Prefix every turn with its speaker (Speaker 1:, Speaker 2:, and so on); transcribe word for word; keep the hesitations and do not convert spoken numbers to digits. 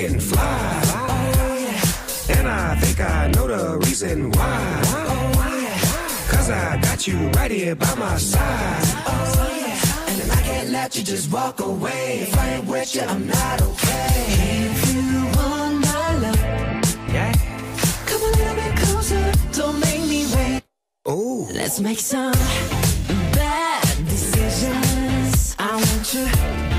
Speaker 1: can fly. Oh, yeah. And I think I know the reason why. Oh, yeah. Cause I got you right here by my side. Oh, yeah. And I can't let you just walk away. If I ain't with you, I'm not okay. If you want my love, yeah, come a little bit closer, don't make me wait. Oh, let's make some bad decisions. I want you